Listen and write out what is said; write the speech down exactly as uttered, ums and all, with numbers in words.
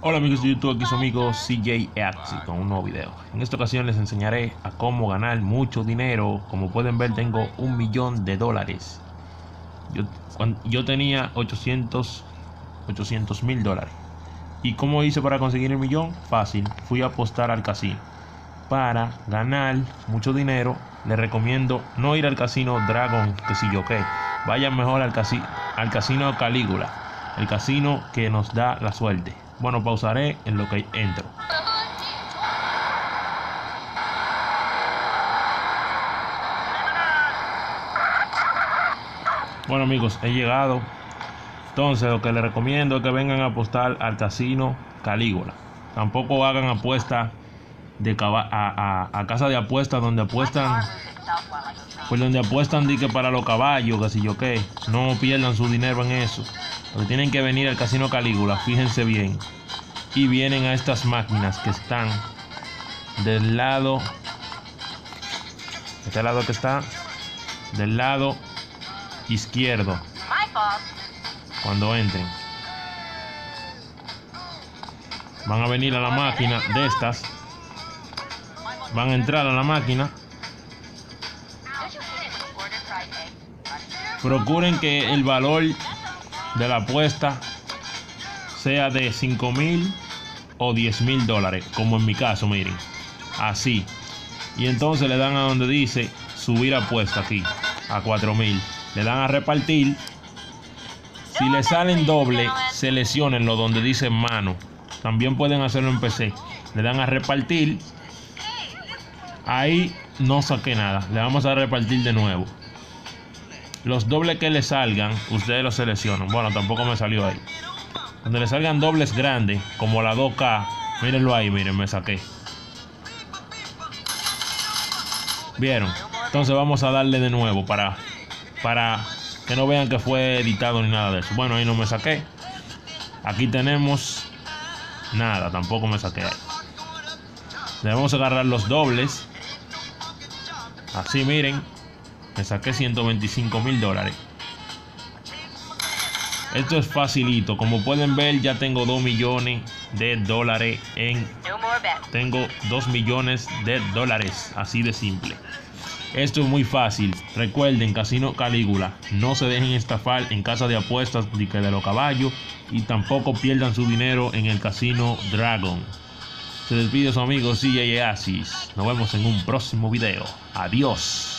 Hola amigos de YouTube, aquí su amigo C J Axi con un nuevo video. En esta ocasión les enseñaré a cómo ganar mucho dinero. Como pueden ver, tengo un millón de dólares. Yo, cuando, yo tenía ochocientos mil dólares. ¿Y cómo hice para conseguir el millón? Fácil, fui a apostar al casino. Para ganar mucho dinero, les recomiendo no ir al casino Dragon, que si yo qué. Vayan mejor al, casi, al casino Calígula, el casino que nos da la suerte. Bueno, pausaré en lo que entro. Bueno amigos, he llegado. Entonces lo que les recomiendo es que vengan a apostar al casino Calígula. Tampoco hagan apuestas de a, a, a casa de apuestas donde apuestan pues donde apuestan di que para los caballos, que si yo qué. No pierdan su dinero en eso. Porque tienen que venir al casino Calígula, fíjense bien. Y vienen a estas máquinas que están del lado, este lado que está del lado izquierdo. Cuando entren, van a venir a la máquina de estas, van a entrar a la máquina. Procuren que el valor de la apuesta sea de cinco mil o diez mil dólares, como en mi caso, miren, así. Y entonces le dan a donde dice subir apuesta, aquí a cuatro mil, le dan a repartir. Si le salen doble, seleccionenlo donde dice mano. También pueden hacerlo en P C. Le dan a repartir. Ahí no saqué nada, le vamos a repartir de nuevo. Los dobles que le salgan, ustedes los seleccionan. Bueno, tampoco me salió ahí. Donde le salgan dobles grandes, como la dos K, mírenlo ahí, miren, me saqué. ¿Vieron? Entonces vamos a darle de nuevo para, para que no vean que fue editado ni nada de eso. Bueno, ahí no me saqué. Aquí tenemos nada, tampoco me saqué ahí. Debemos agarrar los dobles. Así, miren. Me saqué ciento veinticinco mil dólares. Esto es facilito. Como pueden ver, ya tengo dos millones de dólares en... Tengo dos millones de dólares. Así de simple. Esto es muy fácil. Recuerden, Casino Calígula. No se dejen estafar en casa de apuestas ni que de los caballos. Y tampoco pierdan su dinero en el Casino Dragon. Se despide su amigo C J Axi. Nos vemos en un próximo video. Adiós.